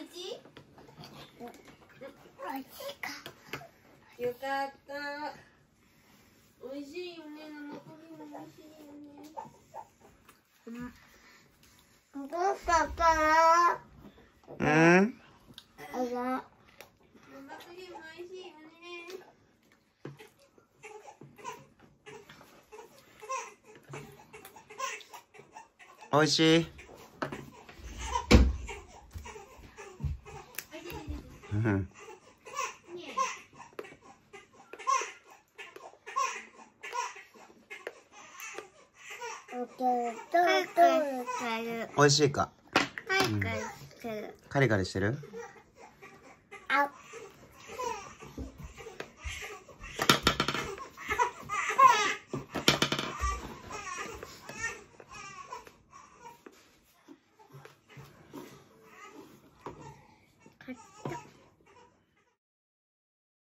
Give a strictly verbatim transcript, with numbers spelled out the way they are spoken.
いしい？ おいしいか。 よかった。おいしいよね。生クリームおいしいよね。 どうしたかな。 うん。 あら。 生クリームおいしいよね。 おいしい。うん。おいしいか。 はい、カリカリしてる。 カリカリしてる。 あ。